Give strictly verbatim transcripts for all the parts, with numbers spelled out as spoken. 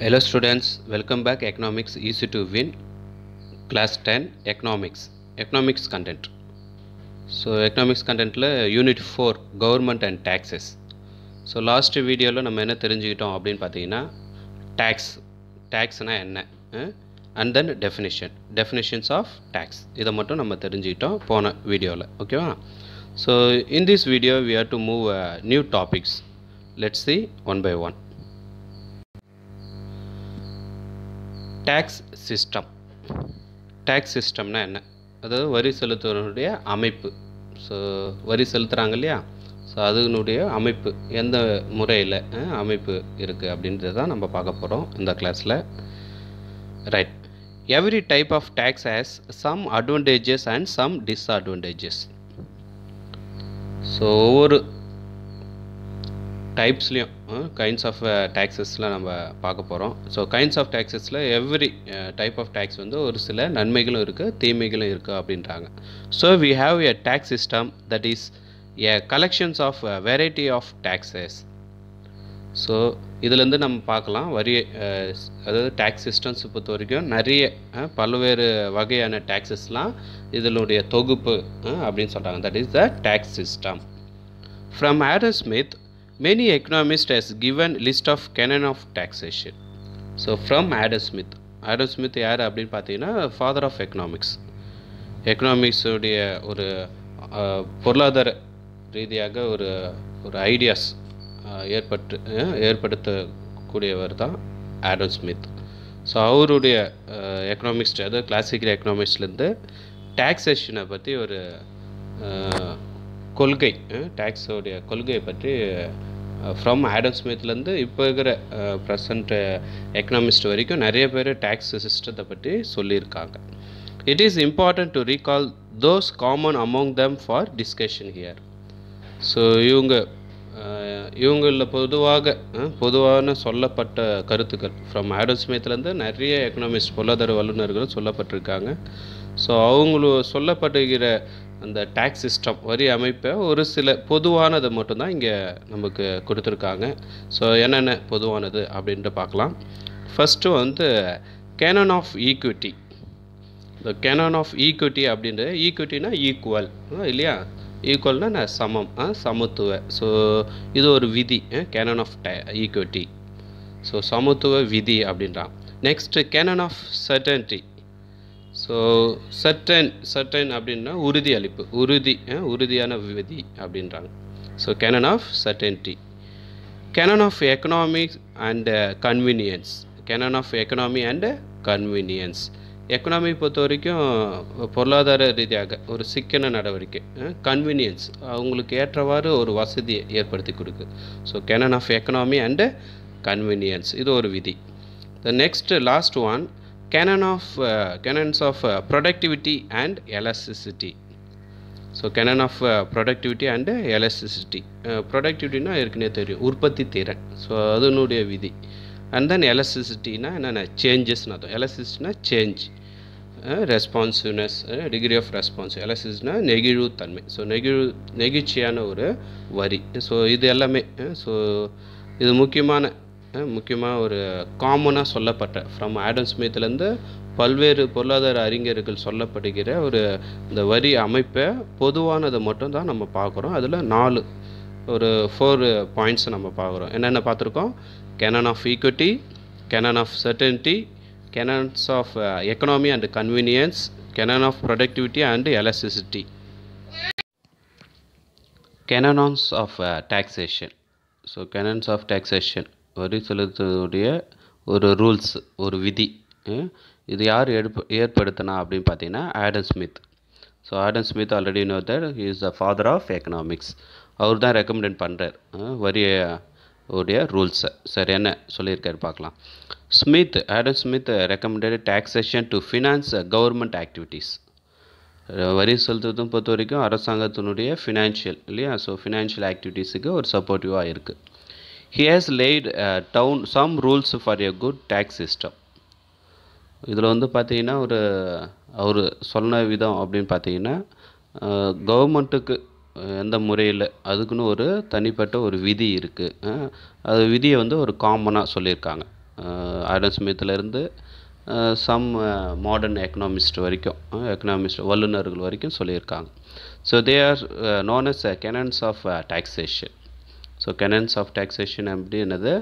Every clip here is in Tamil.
Hello students, welcome back. Economics easy to win. Class ten Economics. Economics content. So economics content la unit four government and taxes. So last video la நம்ம என்ன தெரிஞ்சிட்டோம் அப்படினு பாத்தீங்கன்னா tax taxனா என்ன and then definition definitions of tax இத மட்டும் நம்ம தெரிஞ்சிட்டோம் போன வீடியோல ஓகேவா. So in this video we have to move uh, new topics. Let's see one by one. tax system tax systemனா என்ன, அதாவது வரி செலுத்துவதனுடைய அமைப்பு. ஸோ வரி செலுத்துகிறாங்க இல்லையா, ஸோ அதனுடைய அமைப்பு எந்த முறையில் அமைப்பு இருக்குது அப்படின்றது தான் நம்ம பார்க்க போகிறோம் இந்த கிளாஸில். Right, every type of tax has some advantages and some disadvantages. So ஒவ்வொரு டைப்ஸ்லேயும் கைண்ட்ஸ் ஆஃப் டேக்ஸஸ்லாம் நம்ம பார்க்க போகிறோம். ஸோ கைண்ட்ஸ் ஆஃப் டேக்ஸஸில் எவ்ரி டைப் ஆஃப் டேக்ஸ் வந்து ஒரு சில நன்மைகளும் இருக்குது தீமைகளும் இருக்குது அப்படின்றாங்க. So we have a tax system that is a collections of variety of taxes. So இதுலேருந்து நம்ம பார்க்கலாம் வரி, அதாவது டேக்ஸ் சிஸ்டம்ஸ் பொறுத்த வரைக்கும் நிறைய பல்வேறு வகையான டேக்ஸஸ்லாம் இதனுடைய தொகுப்பு அப்படின்னு சொல்கிறாங்க. That is the tax system. From Adam Smith, many economists has given list of canon of taxation. So from Adam Smith, Adam Smith யார் அப்படின்னு பார்த்தீங்கன்னா ஃபாதர் ஆஃப் எக்கனாமிக்ஸ். எக்கனாமிக்ஸுடைய ஒரு பொருளாதார ரீதியாக ஒரு ஒரு ஐடியாஸ் ஏற்பட்டு ஏற்படுத்தக்கூடியவர் தான் ஆடம் ஸ்மித். ஸோ அவருடைய எக்கனாமிக்ஸ்ட், அதாவது கிளாசிக்கல் எக்கனாமிக்ஸ்லேருந்து டேக்ஸேஷனை பற்றி ஒரு கொள்கை, டேக்ஸோடைய கொள்கையை பற்றி ஃப்ரம் ஆடம் ஸ்மித்லேருந்து இப்போ இருக்கிற ப்ரெசண்ட் எக்கனாமிஸ்ட் வரைக்கும் நிறைய பேர் டேக்ஸ் சிஸ்டத்தை பற்றி சொல்லியிருக்காங்க. It is important to recall those common among them for discussion here. So இவங்க இவங்களில் பொதுவாக பொதுவான சொல்லப்பட்ட கருத்துக்கள் ஃப்ரம் ஆடம் ஸ்மித்லேருந்து நிறைய எக்கனாமிஸ்ட் பொருளாதார வல்லுநர்கள் சொல்லப்பட்டிருக்காங்க. ஸோ அவங்களும் சொல்லப்படுகிற அந்த டேக்ஸ் சிஸ்டம் வரி அமைப்பை ஒரு சில பொதுவானதை மட்டும்தான் இங்கே நமக்கு கொடுத்துருக்காங்க. ஸோ என்னென்ன பொதுவானது அப்படின்ட்டு பார்க்கலாம். ஃபஸ்ட்டு வந்து கேனன் ஆஃப் ஈக்விட்டி. இந்த கேனன் ஆஃப் ஈக்விட்டி அப்படின்ற ஈக்விட்டினா ஈக்குவல் இல்லையா, ஈக்குவல்னா சமம், சமத்துவ. ஸோ இது ஒரு விதி, கேனன் ஆஃப் ஈக்விட்டி. ஸோ சமத்துவ விதி அப்படின்றான். Next canon of certainty. So certain certain அப்படின்னா உறுதி அளிப்பு, உறுதி உறுதியான விதி அப்படின்றாங்க. So canon of certainty. Canon of economics and convenience. Canon of economy and convenience. Economy பொறுத்த வரைக்கும் பொருளாதார ரீதியாக ஒரு சிக்கன நடவடிக்கை, கன்வீனியன்ஸ் அவங்களுக்கு ஏற்றவாறு ஒரு வசதியை ஏற்படுத்தி கொடுக்கு. So canon of economy and convenience இது ஒரு விதி. The next last one canon of uh, canons of uh, productivity and elasticity. So canon of uh, productivity and elasticity. uh, productivity na irukne theriyum urpathi thiran, so adunudaiya vidhi. And then elasticity na enna changes na, elasticity na change, uh, responsiveness, uh, degree of response. elasticity na negiru thanmai, so negiru negichiyana oru vari. So idu ellame so idu mukkiyamaana முக்கியமாக ஒரு காமனாக சொல்லப்பட்ட ஃப்ரம் ஆடம் ஸ்மித்லேருந்து பல்வேறு பொருளாதார அறிஞர்கள் சொல்லப்படுகிற ஒரு இந்த வரி அமைப்பை பொதுவானதை மட்டும் தான் நம்ம பார்க்குறோம். அதில் நாலு ஒரு ஃபோர் பாயிண்ட்ஸ் நம்ம பார்க்குறோம். என்னென்ன பார்த்துருக்கோம்? Canon of equity, canon of certainty, canons of economy and convenience, canon of productivity and elasticity. Canons of taxation. So canons of taxation வரி செலுத்துவதுடைய ஒரு ரூல்ஸ், ஒரு விதி. இது யார் ஏற்ப ஏற்படுத்தினா அப்படின்னு பார்த்தீங்கன்னா Adam Smith. So Adam Smith already know that he is the father of economics. அவர் தான் ரெக்கமெண்ட் பண்ணுறார் வரி உடைய ரூல்ஸை. சரி, என்ன சொல்லியிருக்காரு பார்க்கலாம். Smith Adam Smith recommended taxation to finance government activities. வரி செலுத்துவதும் பொறுத்த வரைக்கும் அரசாங்கத்தினுடைய ஃபினான்ஷியல் இல்லையா, ஸோ ஃபினான்ஷியல் ஆக்டிவிட்டீஸுக்கு ஒரு சப்போர்ட்டிவாக இருக்குது. He has laid uh, down some rules for a good tax system. இதில் வந்து பார்த்தீங்கன்னா ஒரு அவர் சொன்ன விதம் அப்படின்னு பார்த்தீங்கன்னா கவர்மெண்ட்டுக்கு எந்த முறையில் அதுக்குன்னு ஒரு தனிப்பட்ட ஒரு விதி இருக்குது. அது விதியை வந்து ஒரு காமனாக சொல்லியிருக்காங்க. ஆடம் ஸ்மித்லேருந்து சம் மாடர்ன் எக்கனாமிஸ்ட் வரைக்கும் எக்கனாமிஸ்ட் வல்லுநர்கள் வரைக்கும் சொல்லியிருக்காங்க. So they are known as canons of taxation. So canons of taxation அப்படின்னது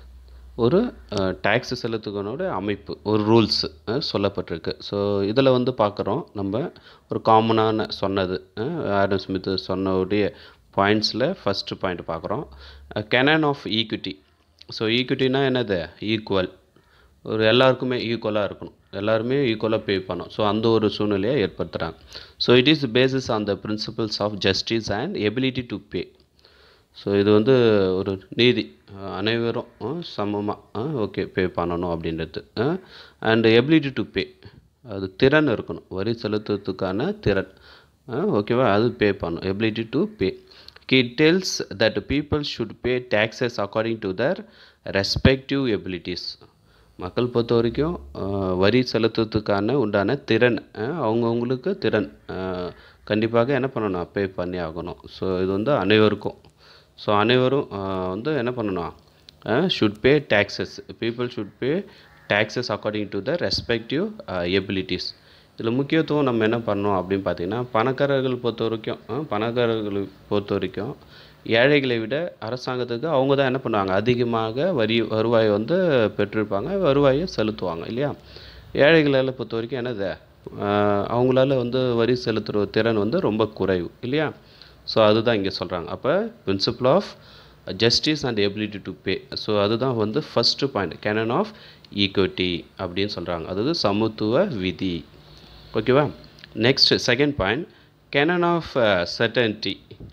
ஒரு டேக்ஸ் செலுத்துக்கனோட அமைப்பு, ஒரு ரூல்ஸ் சொல்லப்பட்டிருக்கு. ஸோ இதில் வந்து பார்க்குறோம் நம்ம ஒரு காமனான சொன்னது ஆடம் ஸ்மித் சொன்னவுடைய பாயிண்ட்ஸில் ஃபஸ்ட்டு பாயிண்ட் பார்க்குறோம், கெனன் ஆஃப் ஈக்விட்டி. ஸோ ஈக்விட்டினா என்னது? ஈக்குவல், ஒரு எல்லாருக்குமே ஈக்குவலாக இருக்கணும், எல்லாருமே ஈக்குவலாக பே பண்ணணும். ஸோ அந்த ஒரு சூழ்நிலையை ஏற்படுத்துகிறாங்க. So it is basis on the principles of justice and ability to pay. So இது வந்து ஒரு நீதி, அனைவரும் சமமாக ஓகே பே பண்ணணும் அப்படின்றது. அண்ட் எபிலிட்டி டு பே, அது திறன் இருக்கணும், வரி செலுத்துறதுக்கான திறன், ஓகேவா, அது பே பண்ணணும், ability to pay. It tells that people should pay taxes according to their respective abilities. மக்கள் பொறுத்த வரைக்கும் வரி செலுத்துறதுக்கான உண்டான திறன், அவங்கவுங்களுக்கு திறன் கண்டிப்பாக என்ன பண்ணணும், பே பண்ணி ஆகணும். ஸோ இது வந்து அனைவருக்கும். ஸோ அனைவரும் வந்து என்ன பண்ணணும், should pay taxes, people should pay taxes according to the respective abilities. இதில் முக்கியத்துவம் நம்ம என்ன பண்ணணும் அப்படின்னு பார்த்தீங்கன்னா, பணக்காரர்கள் பொறுத்த வரைக்கும் பணக்காரர்களை பொறுத்த வரைக்கும் ஏழைகளை விட அரசாங்கத்துக்கு அவங்க தான் என்ன பண்ணுவாங்க, அதிகமாக வரி வருவாயை வந்து பெற்றிருப்பாங்க, வருவாயை செலுத்துவாங்க இல்லையா. ஏழைகளால் பொறுத்த வரைக்கும் என்னது, அவங்களால வந்து வரி செலுத்துகிற திறன் வந்து ரொம்ப குறைவு இல்லையா. ஸோ அதுதான் இங்கே சொல்கிறாங்க. அப்போ principle of justice and ability to pay. So அதுதான் வந்து first point, canon of equity அப்படின்னு சொல்கிறாங்க, அதாவது சமத்துவ விதி. ஓகேவா. Next second point, canon of certainty.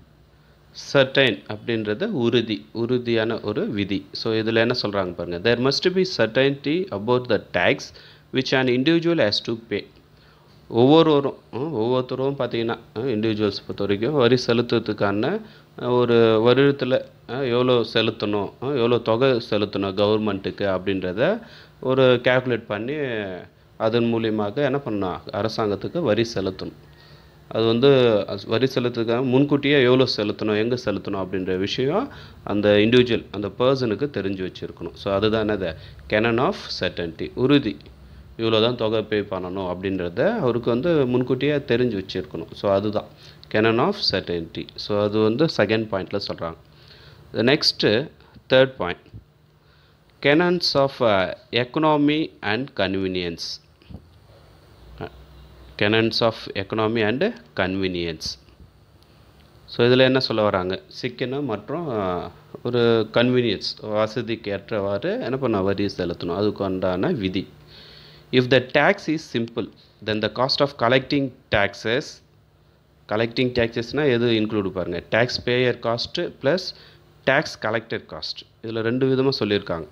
Certain அப்படின்றது உறுதி, உறுதியான ஒரு விதி. ஸோ இதில் என்ன சொல்கிறாங்க பாருங்கள், there must be certainty about the tax which an individual has to pay. ஒவ்வொருவரும் ஒவ்வொருத்தரும் பார்த்தீங்கன்னா இண்டிவிஜுவல்ஸ் பொறுத்த வரைக்கும் வரி செலுத்துறதுக்கான ஒரு வருடத்தில் எவ்வளோ செலுத்தணும், எவ்வளோ தொகை செலுத்தணும் கவர்மெண்ட்டுக்கு அப்படின்றத ஒரு கேல்குலேட் பண்ணி அதன் மூலியமாக என்ன பண்ணணும், அரசாங்கத்துக்கு வரி செலுத்தணும். அது வந்து வரி செலுத்துறதுக்காக முன்கூட்டியே எவ்வளோ செலுத்தணும், எங்கே செலுத்தணும் அப்படின்ற விஷயம் அந்த இண்டிவிஜுவல் அந்த பர்சனுக்கு தெரிஞ்சு வச்சுருக்கணும். ஸோ அதுதான் என்னது, கேனன் ஆஃப் சர்டன்டி, உறுதி, இவ்வளோ தான் தொகை பே பண்ணணும் அப்படின்றத அவருக்கு வந்து முன்கூட்டியே தெரிஞ்சு வச்சுருக்கணும். ஸோ அதுதான் கேனன் ஆஃப் சர்டன்டி. ஸோ அது வந்து செகண்ட் பாயிண்டில் சொல்கிறாங்க. Next third point, canons of economy and convenience. Canons of economy and convenience. So இதில் என்ன சொல்ல வராங்க, சிக்கனம் மற்றும் ஒரு கன்வீனியன்ஸ், வசதிக்கு ஏற்றவாறு என்ன பண்ண வரி செலுத்தணும், அதுக்கு உண்டான விதி. If the tax is simple, then the cost of collecting taxes, collecting taxes na எது இன்க்ளூட் பாருங்க, tax payer cost plus tax collector cost. இதில் ரெண்டு விதமாக சொல்லியிருக்காங்க.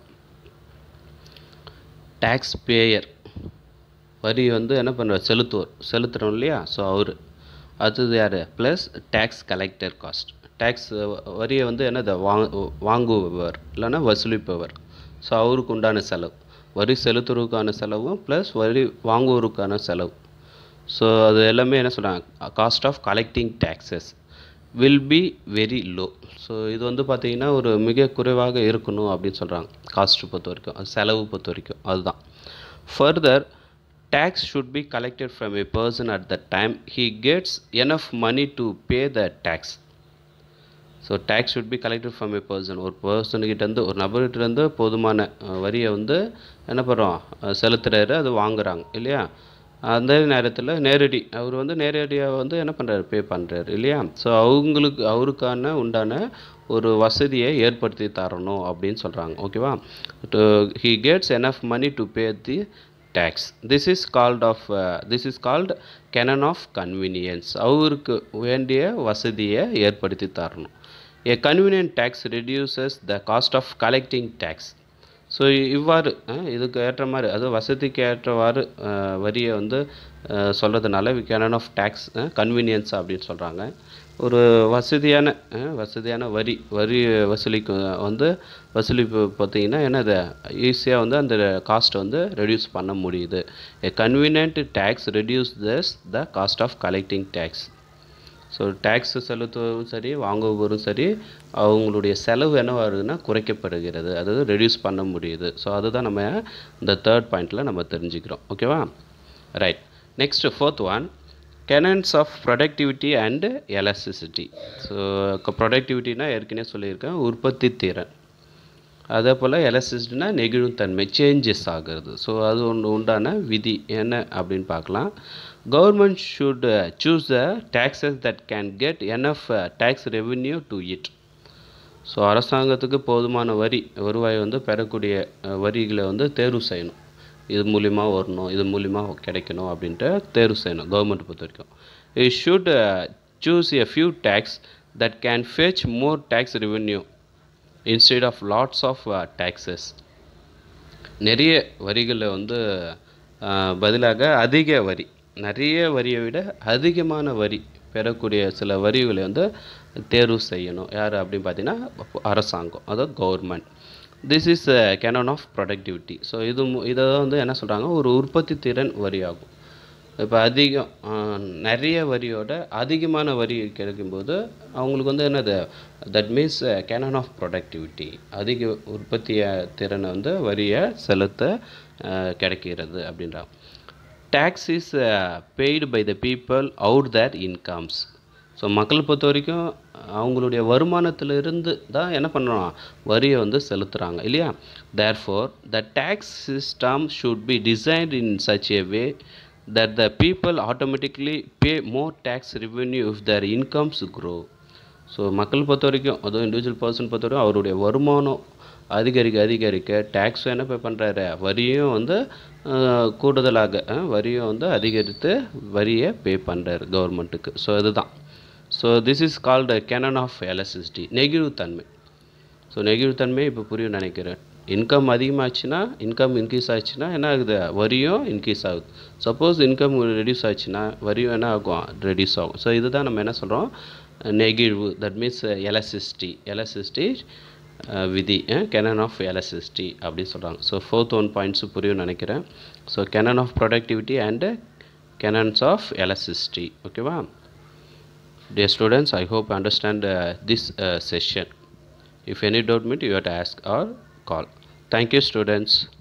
tax payer வரி வந்து என்ன பண்ணுவார், செலுத்துவோர், செலுத்துகிறோம் இல்லையா, ஸோ அவர், அடுத்தது யார், plus tax collector cost, tax வரியை வந்து என்னது வாங்குபவர் இல்லைன்னா வசூலிப்பவர். ஸோ அவருக்கு உண்டான செலவு, வரி செலுத்துறதுக்கான செலவும் ப்ளஸ் வரி வாங்குவோருக்கான செலவு. ஸோ அது எல்லாமே என்ன சொல்கிறாங்க, cost of collecting taxes will be very low. So இது வந்து பார்த்திங்கன்னா ஒரு மிக குறைவாக இருக்கணும் அப்படின்னு சொல்கிறாங்க, காஸ்ட்டு பொறுத்த வரைக்கும், அது செலவு பொறுத்த வரைக்கும் அதுதான். Further, tax should be collected from a person at the time he gets enough money to pay the tax. So tax should be collected from a person, ஒரு பர்சன்கிட்டேருந்து ஒரு நபர்கிட்டேருந்து போதுமான வரியை வந்து என்ன பண்ணுறோம், செலுத்துகிறாரு, அது வாங்குகிறாங்க இல்லையா. அந்த நேரத்தில் நேரடி அவர் வந்து நேரடியாக வந்து என்ன பண்ணுறாரு, பே பண்ணுறாரு இல்லையா. ஸோ அவங்களுக்கு அவருக்கான உண்டான ஒரு வசதியை ஏற்படுத்தி தரணும் அப்படின்னு சொல்கிறாங்க. ஓகேவா. he gets enough money to pay the tax. This is called of uh, this is called canon of convenience. அவருக்கு வேண்டிய வசதியை ஏற்படுத்தி தரணும். A convenient tax reduces the cost of collecting tax. So இவ்வாறு இதுக்கு ஏற்ற மாதிரி, அது வசதிக்கு ஏற்றவாறு வரியை வந்து சொல்கிறதுனால கேனன் ஆஃப் டேக்ஸ் கன்வீனியன்ஸ் அப்படின்னு சொல்கிறாங்க. ஒரு வசதியான வசதியான வரி வரி வசூலிக்கு வந்து வசூலிப்பு பார்த்திங்கன்னா என்னது, ஈஸியாக வந்து அந்த காஸ்ட்டை வந்து ரெடியூஸ் பண்ண முடியுது. A convenient tax reduce thus the cost of collecting tax. So tax செலுத்துவதும் சரி வாங்குபவரும் சரி அவங்களுடைய செலவு என்ன வருதுன்னா குறைக்கப்படுகிறது, அதாவது ரெடியூஸ் பண்ண முடியுது. ஸோ அதுதான் நம்ம இந்த தேர்ட் பாயிண்டில் நம்ம தெரிஞ்சுக்கிறோம். ஓகேவா? Right. Next fourth one, Canons of productivity and elasticity. So ப்ரொடக்டிவிட்டினா ஏற்கனவே சொல்லியிருக்கேன், உற்பத்தி திறன். அதே போல் எலாஸ்டிசிட்டினா நெகிழ்வுத்தன்மை, சேஞ்சஸ் ஆகிறது. ஸோ அது ஒன்று உண்டான விதி என்ன அப்படின்னு பார்க்கலாம். Government should choose the taxes that can get enough tax revenue to it. So அரசாங்கத்துக்கு போதுமான வரி வருவாயை வந்து பெறக்கூடிய வரிகளை வந்து தேர்வு செய்யணும். இது மூலிமா வரணும், இது மூலிமா கிடைக்கணும் அப்படின்ட்டு தேர்வு செய்யணும் கவர்மெண்ட் பொறுத்த வரைக்கும். It should choose a few taxes that can fetch more tax revenue instead of lots of taxes. நிறைய வரிகளை வந்து பதிலாக அதிக வரி, நிறைய வரியை விட அதிகமான வரி பெறக்கூடிய சில வரிகளை வந்து தேர்வு செய்யணும். யார் அப்படின்னு பார்த்தீங்கன்னா அரசாங்கம், அதாவது government. This is canon of productivity. So இது இதை வந்து என்ன சொல்கிறாங்க, ஒரு உற்பத்தி திறன் வரியாகும். இப்போ அதிகம் நிறைய வரியோட அதிகமான வரி கிடைக்கும்போது அவங்களுக்கு வந்து என்னது, that means canon of productivity, அதிக உற்பத்தி திறனை வந்து வரியை செலுத்த கிடைக்கிறது அப்படின்றாங்க. Tax is paid by the people out their incomes. So மக்கள் பொறுத்த வரைக்கும் அவங்களுடைய வருமானத்திலிருந்து தான் என்ன பண்ணுறோம், வரியை வந்து செலுத்துகிறாங்க இல்லையா. Therefore the tax system should be designed in such a way that the people automatically pay more tax revenue if their incomes grow. So மக்கள் பொறுத்த வரைக்கும், அதுவும் இண்டிவிஜுவல் பர்சன் பொறுத்த வரைக்கும் அவருடைய வருமானம் அதிகரிக்க அதிகரிக்க டேக்ஸும் என்ன பே பண்ணுறாரு, வரியும் வந்து கூடுதலாக வரியும் வந்து அதிகரித்து வரியை பே பண்ணுறாரு கவர்மெண்ட்டுக்கு. ஸோ இதுதான். So this is called canon of elasticity, நெகிழ்வுத்தன்மை. ஸோ நெகிழ்வுத்தன்மை இப்போ புரியும் நினைக்கிறேன். இன்கம் அதிகமாகச்சுன்னா, இன்கம் இன்க்ரீஸ் ஆச்சுன்னா என்ன ஆகுது, வரியும் இன்க்ரீஸ் ஆகுது. சப்போஸ் இன்கம் ரெடியூஸ் ஆச்சுன்னா வரியும் என்ன ஆகும், ரெடியூஸ் ஆகும். ஸோ இதுதான் நம்ம என்ன சொல்கிறோம், நெகிழ்வு, தட் மீன்ஸ் எலாஸ்டிசிட்டி. எலாஸ்டிசிட்டி விதி, கேனன் ஆஃப் எலாஸ்டிசிட்டி அப்படின்னு சொல்கிறாங்க. ஸோ ஃபோர்த் ஒன் பாயிண்ட்ஸு புரியும் நினைக்கிறேன். So canon of productivity and canons of elasticity. ஓகேவா? Dear students, I hope you understand uh, this uh, session. If any doubt, you have to ask or call. Thank you, students.